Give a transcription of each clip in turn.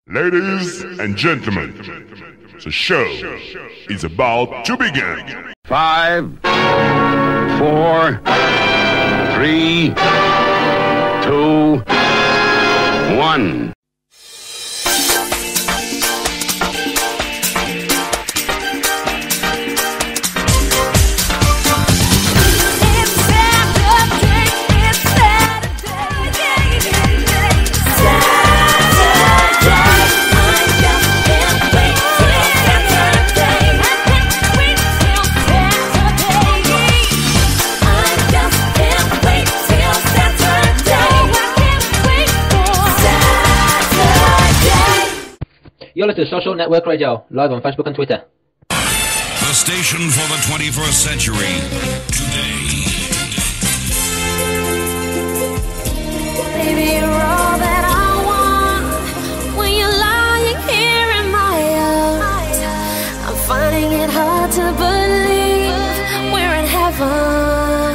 Ladies and gentlemen, the show is about to begin. 5, 4, 3, 2, 1. You're listening to Social Network Radio, live on Facebook and Twitter. The station for the 21st century, today. Baby, you're all that I want. When you're lying here in my arms, I'm finding it hard to believe we're in heaven.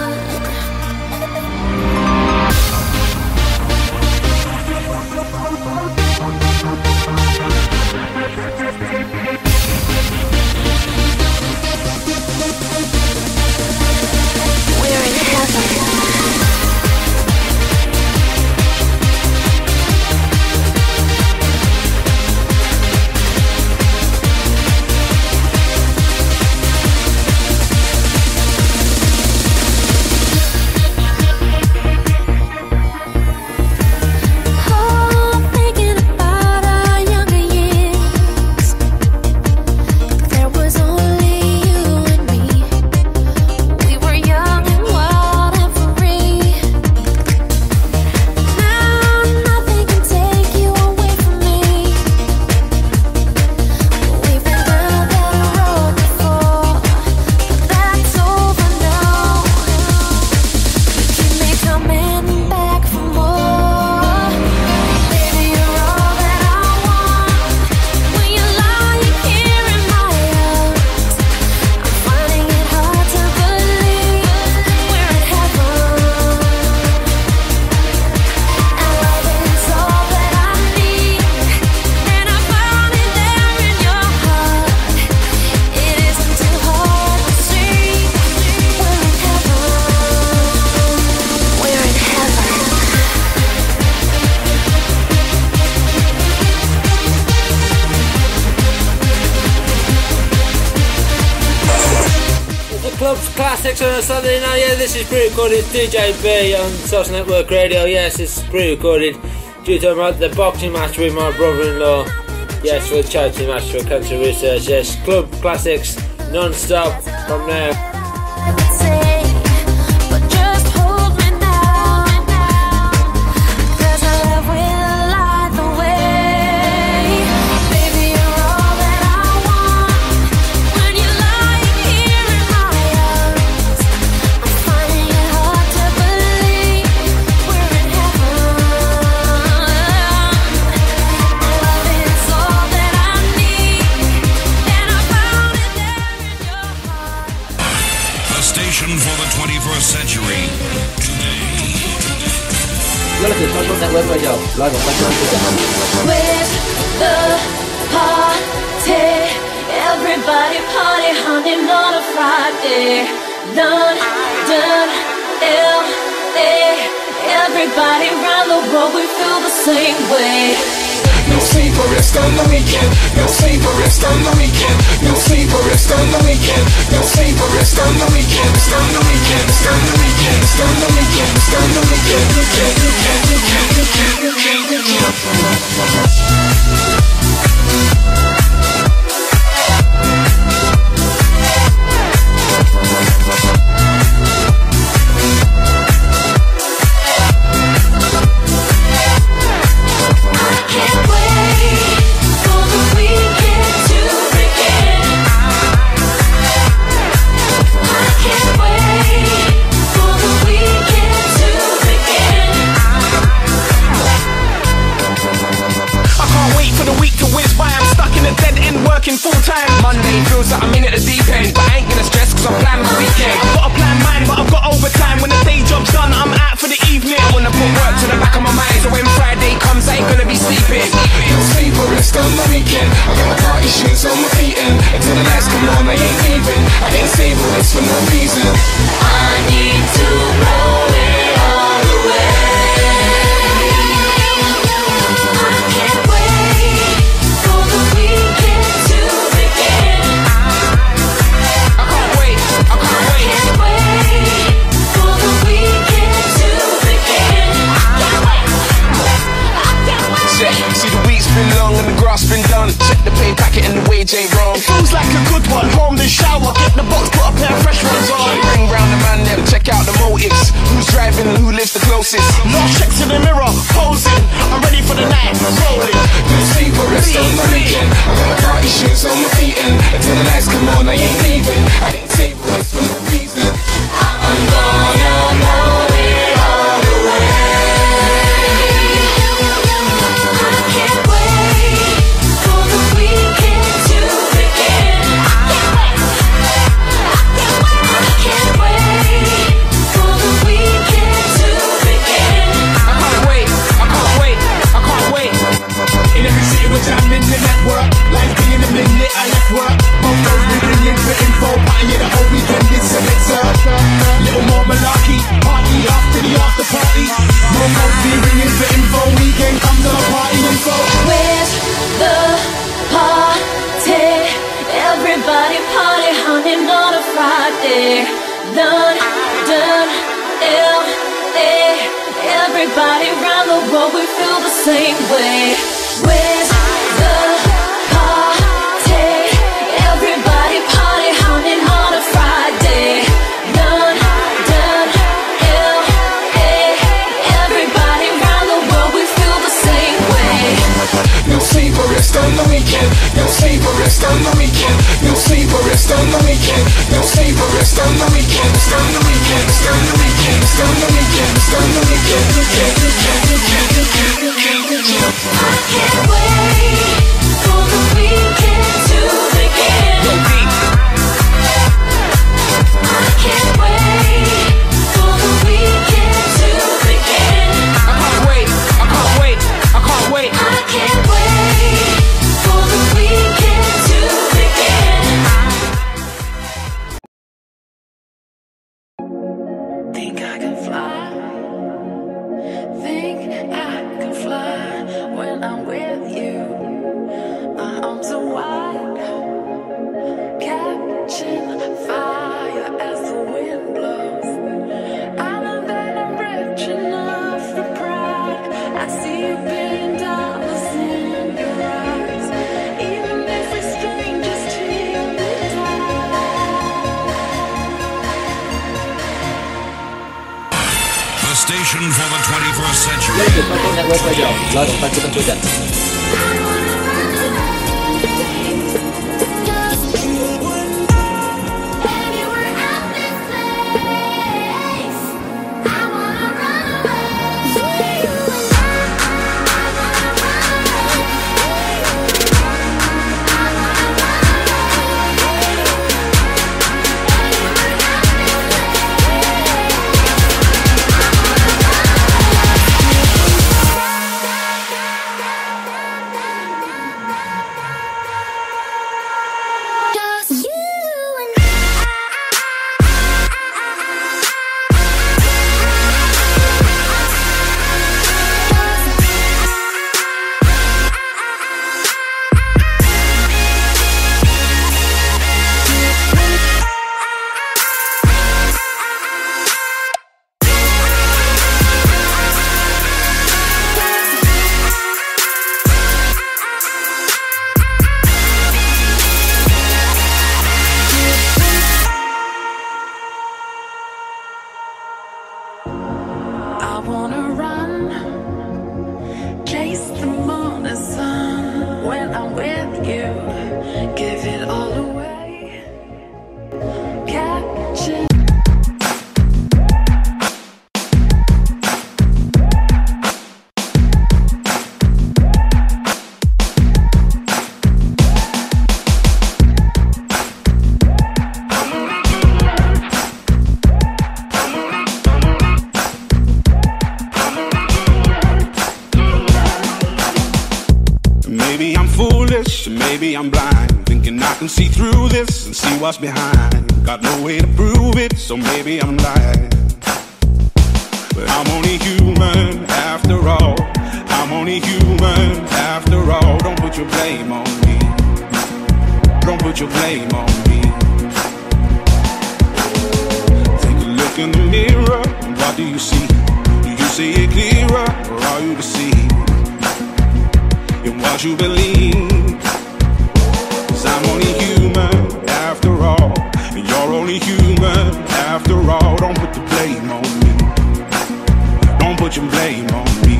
Classics on a Sunday night. Yeah, this is pre-recorded DJ B on Social Network Radio. Yes, it's pre-recorded due to the boxing match with my brother-in-law. Yes, for the charity match for cancer research. Yes, Club Classics non-stop from now. For the 21st century, today. You're listening to Social Network Radio, live on Facebook and Twitter. With the party, everybody party, honey, on a Friday. London, LA, everybody around the world, we feel the same way. No sleep or rest on the weekend. No sleep or rest on the weekend. No sleep or rest on the weekend. No sleep or rest on the weekend. Rest on the weekend. Rest on the weekend. Rest on the weekend. Rest on the weekend. Full time Monday feels like I'm in at the deep end, but I ain't gonna stress cause I'm planning the weekend. Got a plan mine, but I've got overtime. When the day job's done, I'm out for the evening. I wanna put work to the back of my mind, so when Friday comes I ain't gonna be sleeping. No sleep or rest on the weekend. I got my party shoes on my feet and until the lights come on I ain't leaving. I didn't say the words for no reason. I need to roll it all away. I can't wait for the weekend to begin. I can't wait. I can't wait. I can't wait for the weekend to begin. Check. See, the week's been long and the grass been done. Check the pay packet and the wage ain't wrong. It feels like a good one. Home then shower, get the box, put a pair of fresh ones on. Ring round the man them, check out the motives. Who's driving and who lives the closest? Lost checks in the mirror, posing. I'm ready for the night, rolling. No sleep or rest on the weekend. I got my party shoes on my feet and until the lights come on I ain't leaving. I didn't say the words for no reason. I'm gonna roll it all away. I can't wait for the weekend to begin. I can't wait for the weekend to begin. I can't wait. I can't wait. I can't wait. In every city we're jamming the network. Life being a minute, I left work. Both those ringing in for info. Partying the whole weekend, it's a mix-up. Little more malarkey, party after the after party. More phones be ringing for info. Weekend comes on a party info. Where's the party? Everybody party hunting on a Friday. London, LA. Everybody around the world, we feel the same way. Where's the party? Everybody party hunting on a Friday. London, LA. Everybody around the world, we feel the same way. No sleep or rest on the weekend. No sleep or rest on the weekend. No sleep or rest on the weekend. No sleep or rest on the weekend. Rest on the weekend. Rest on the weekend. Rest on the weekend. Rest on the weekend. I can't wait for the weekend to begin. I can't wait for the weekend to begin. I can't wait. I can't wait. I can't wait. I can't wait for the weekend to begin. Think I can fly. Think I can fly when I'm with you. My arms are wide, catching fire as the wind blows. I know that I'm rich enough for pride. I see $1 billion in your eyes. Even if we're strangers till we die. The station for the 21st century. Spreaker Social Network Radio, live on Facebook and Twitter. maybe I'm foolish, maybe I'm blind, thinking I can see through this and see what's behind. Got no way to prove it, so maybe I'm lying. But I'm only human after all. I'm only human after all. Don't put your blame on me. Don't put your blame on me. Take a look in the mirror, and what do you see? Do you see it clearer, or are you deceived in what you believe? 'Cause I'm only human after all, and you're only human after all. Don't put the blame on me. Don't put your blame on me.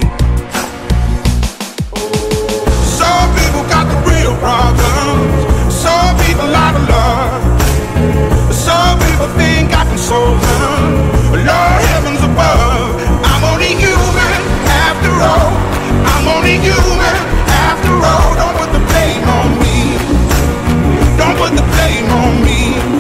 Some people got the real problems. Some people out of love. Some people think I can solve them. But Lord heavens above, I'm only human after all. I'm only human after all. Don't put the blame on me. Don't put the blame on me.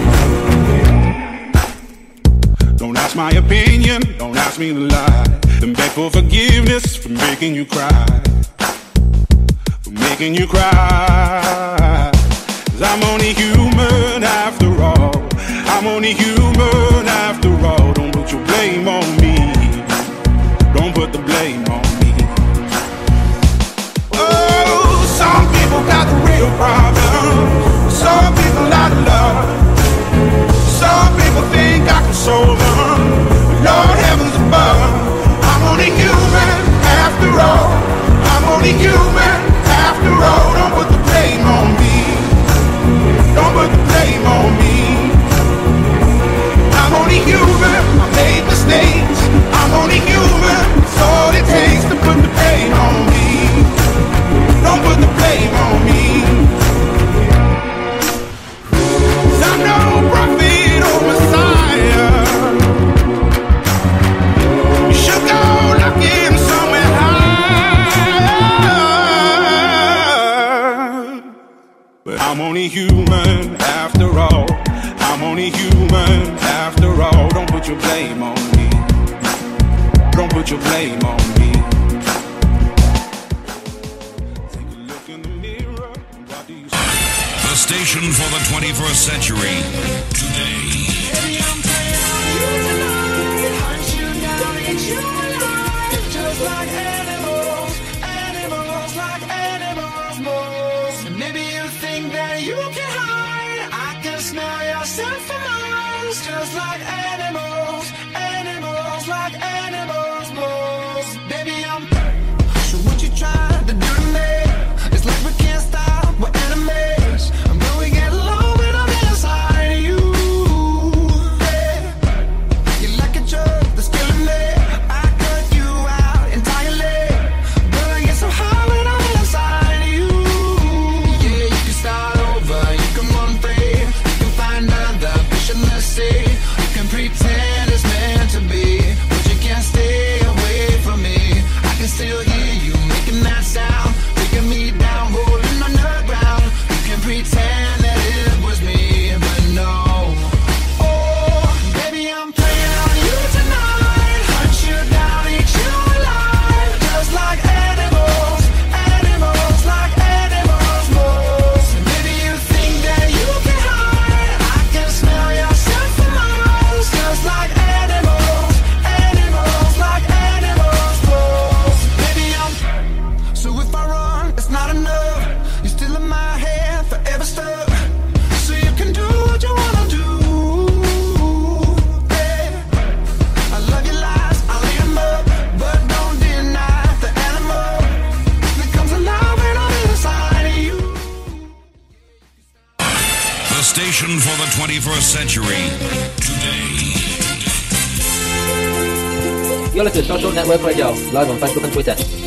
Don't ask my opinion, don't ask me to lie, and beg for forgiveness for making you cry. For making you cry. 'Cause I'm only human after all. I'm only human after all. Don't put your blame on me. Don't put the blame on me. Oh, some people got the real problems. Some people out of love. Some people think I can solve them. Lord heavens above, I'm only human after all. I'm only human after all. Don't put the blame on me. Don't put the blame on me. I'm only human, I made mistakes. I'm only human, it's all it takes to put the blame on me. Don't put the blame on me. 'Cause I'm no prophet or Messiah. You should go looking somewhere higher. But I'm only human after all. I'm only human after all. Don't put your blame on me. Don't put your blame on me. Take a look in the mirror. What do you see? The station for the 21st century. Today. Baby, I'm playing on you tonight. Hunt you down, eat you alive. Just like animals, animals like animals most. And maybe you think that you can hide. I can smell yourself for miles. Just like animals, animals like animals most. Baby, I'm. So what you trying to do to me? It's like we can't stop, we're enemies. And when we get low, when I'm inside you. You're like a drug that's killing me. I cut you out entirely. But I get so high when I'm inside you. Yeah, you can start over, you can run free. You can find other vision, let's see. You can pretend it's meant to be, but you can't stay away from me. I can still hear you making that sound, taking me down, rolling on the ground. You can pretend that it was me, but no. Oh, baby, I'm playing on you tonight. Hunt you down, eat you alive. Just like animals, animals like animals most. Maybe you think that you can hide. I can smell yourself for miles. Just like animals, animals like animals most. Baby, I'm. So if I run, it's not enough. You're still in my head, forever stuck. So you can do what you wanna do. Yeah. I love your lies, I'll eat 'em up, but don't deny the animal that comes alive when I'm inside of you. The station for the 21st century. Today. You're listening to Social Network Radio, live on Facebook and Twitter.